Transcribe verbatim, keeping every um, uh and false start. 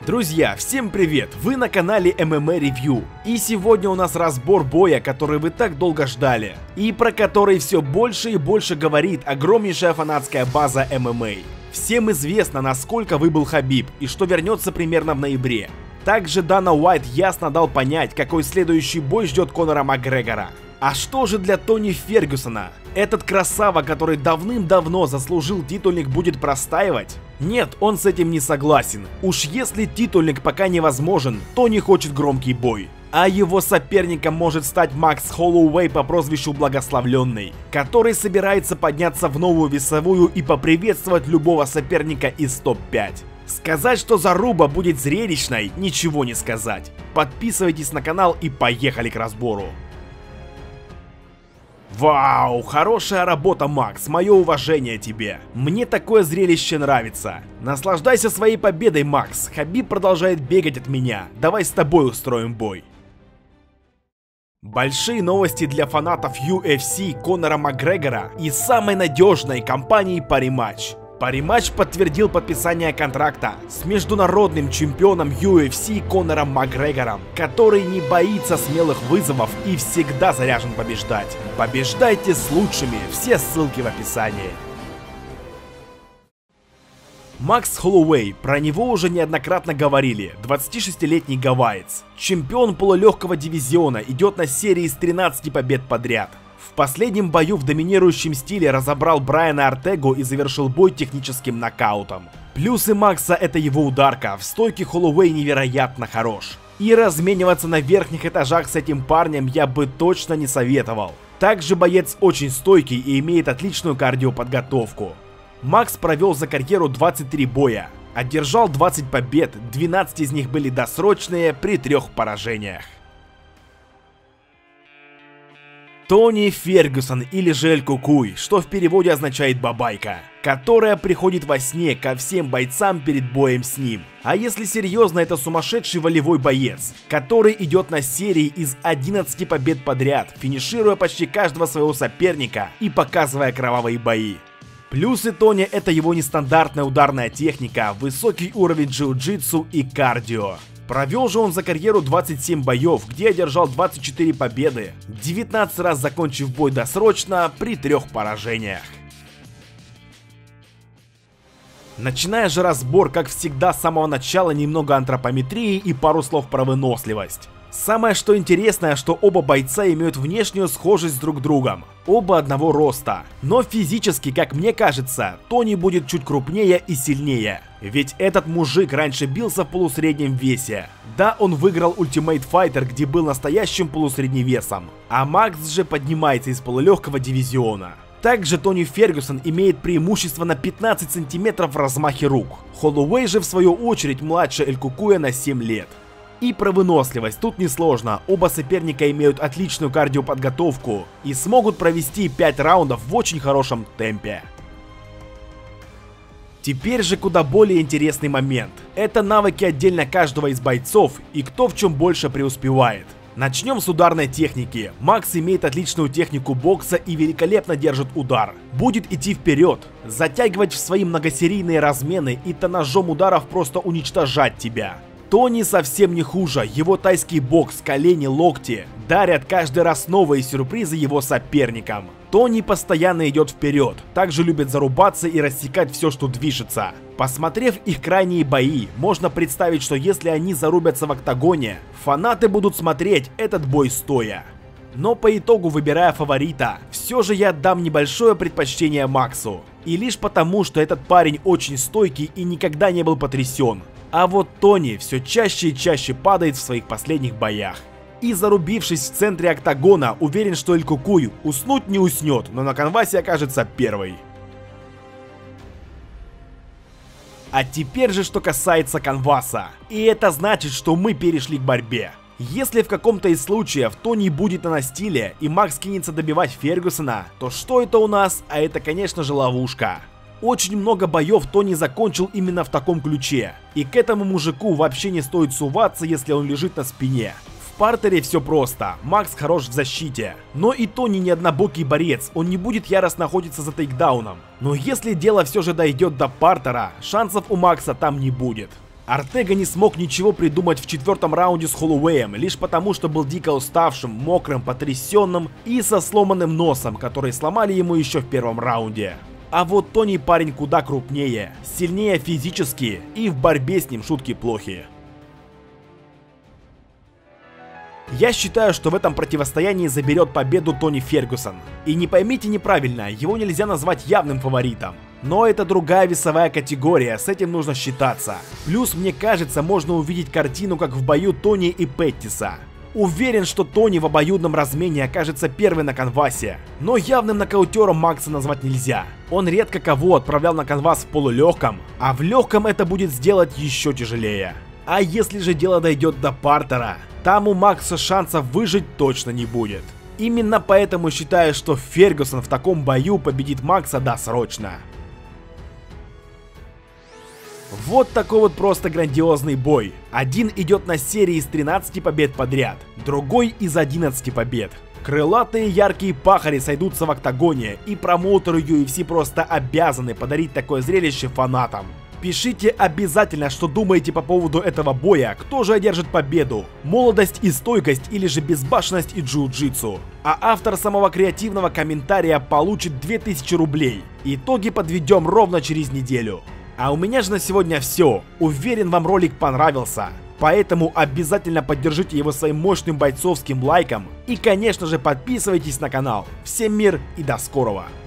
Друзья, всем привет! Вы на канале эм эм а Review. И сегодня у нас разбор боя, который вы так долго ждали. И про который все больше и больше говорит огромнейшая фанатская база эм эм а. Всем известно, насколько выбыл Хабиб и что вернется примерно в ноябре. Также Дана Уайт ясно дал понять, какой следующий бой ждет Конора Макгрегора. А что же для Тони Фергюсона? Этот красава, который давным-давно заслужил титульник, будет простаивать? Нет, он с этим не согласен. Уж если титульник пока невозможен, Тони хочет громкий бой. А его соперником может стать Макс Холлоуэй по прозвищу Благословленный, который собирается подняться в новую весовую и поприветствовать любого соперника из топ пять. Сказать, что заруба будет зрелищной, ничего не сказать. Подписывайтесь на канал и поехали к разбору. Вау, хорошая работа, Макс, мое уважение тебе. Мне такое зрелище нравится. Наслаждайся своей победой, Макс. Хабиб продолжает бегать от меня. Давай с тобой устроим бой. Большие новости для фанатов ю эф си Конора Макгрегора и самой надежной компании Parimatch. Parimatch подтвердил подписание контракта с международным чемпионом ю эф си Конором Макгрегором, который не боится смелых вызовов и всегда заряжен побеждать. Побеждайте с лучшими, все ссылки в описании. Макс Холлоуэй, про него уже неоднократно говорили, двадцатишестилетний гавайец. Чемпион полулегкого дивизиона, идет на серии из тринадцати побед подряд. В последнем бою в доминирующем стиле разобрал Брайана Ортегу и завершил бой техническим нокаутом. Плюсы Макса — это его ударка, в стойке Холлоуэй невероятно хорош. И размениваться на верхних этажах с этим парнем я бы точно не советовал. Также боец очень стойкий и имеет отличную кардиоподготовку. Макс провел за карьеру двадцать три боя, одержал двадцать побед, двенадцать из них были досрочные при трех поражениях. Тони Фергюсон, или же Эль-Кукуй, что в переводе означает бабайка, которая приходит во сне ко всем бойцам перед боем с ним. А если серьезно, это сумасшедший волевой боец, который идет на серии из одиннадцати побед подряд, финишируя почти каждого своего соперника и показывая кровавые бои. Плюсы Тони — это его нестандартная ударная техника, высокий уровень джиу-джитсу и кардио. Провел же он за карьеру двадцать семь боев, где одержал двадцать четыре победы, девятнадцать раз закончив бой досрочно при трех поражениях. Начиная же разбор, как всегда, с самого начала немного антропометрии и пару слов про выносливость. Самое что интересное, что оба бойца имеют внешнюю схожесть с друг другом. Оба одного роста. Но физически, как мне кажется, Тони будет чуть крупнее и сильнее. Ведь этот мужик раньше бился в полусреднем весе. Да, он выиграл Ultimate Fighter, где был настоящим полусредневесом. А Макс же поднимается из полулегкого дивизиона. Также Тони Фергюсон имеет преимущество на пятнадцать сантиметров в размахе рук. Холлоуэй же в свою очередь младше Эль-Кукуя на семь лет. И про выносливость тут несложно, оба соперника имеют отличную кардиоподготовку и смогут провести пять раундов в очень хорошем темпе. Теперь же куда более интересный момент. Это навыки отдельно каждого из бойцов и кто в чем больше преуспевает. Начнем с ударной техники. Макс имеет отличную технику бокса и великолепно держит удар. Будет идти вперед, затягивать в свои многосерийные размены и то ножом ударов просто уничтожать тебя. Тони совсем не хуже, его тайский бокс, колени, локти дарят каждый раз новые сюрпризы его соперникам. Тони постоянно идет вперед, также любит зарубаться и рассекать все, что движется. Посмотрев их крайние бои, можно представить, что если они зарубятся в октагоне, фанаты будут смотреть этот бой стоя. Но по итогу, выбирая фаворита, все же я отдам небольшое предпочтение Максу. И лишь потому, что этот парень очень стойкий и никогда не был потрясен. А вот Тони все чаще и чаще падает в своих последних боях. И зарубившись в центре октагона, уверен, что Эль-Кукуй уснуть не уснет, но на канвасе окажется первой. А теперь же что касается канваса. И это значит, что мы перешли к борьбе. Если в каком-то из случаев Тони будет на настиле и Макс кинется добивать Фергюсона, то что это у нас? А это, конечно же, ловушка. Очень много боев Тони закончил именно в таком ключе. И к этому мужику вообще не стоит суваться, если он лежит на спине. В партере все просто, Макс хорош в защите. Но и Тони не однобокий борец, он не будет яростно охотиться за тейкдауном. Но если дело все же дойдет до партера, шансов у Макса там не будет. Ортега не смог ничего придумать в четвертом раунде с Холлоуэем, лишь потому, что был дико уставшим, мокрым, потрясенным и со сломанным носом, который сломали ему еще в первом раунде. А вот Тони парень куда крупнее, сильнее физически, и в борьбе с ним шутки плохи. Я считаю, что в этом противостоянии заберет победу Тони Фергюсон. И не поймите неправильно, его нельзя назвать явным фаворитом. Но это другая весовая категория, с этим нужно считаться. Плюс, мне кажется, можно увидеть картину, как в бою Тони и Петтиса. Уверен, что Тони в обоюдном размене окажется первый на канвасе. Но явным нокаутером Макса назвать нельзя. Он редко кого отправлял на канвас в полулегком, а в легком это будет сделать еще тяжелее. А если же дело дойдет до партера, там у Макса шансов выжить точно не будет. Именно поэтому считаю, что Фергюсон в таком бою победит Макса досрочно. Вот такой вот просто грандиозный бой. Один идет на серии из тринадцати побед подряд, другой из одиннадцати побед. Крылатые яркие пахари сойдутся в октагоне, и промоутеры ю эф си просто обязаны подарить такое зрелище фанатам. Пишите обязательно, что думаете по поводу этого боя, кто же одержит победу, молодость и стойкость или же безбашенность и джиу-джитсу. А автор самого креативного комментария получит две тысячи рублей. Итоги подведем ровно через неделю. А у меня же на сегодня все. Уверен, вам ролик понравился. Поэтому обязательно поддержите его своим мощным бойцовским лайком. И, конечно же, подписывайтесь на канал. Всем мир и до скорого.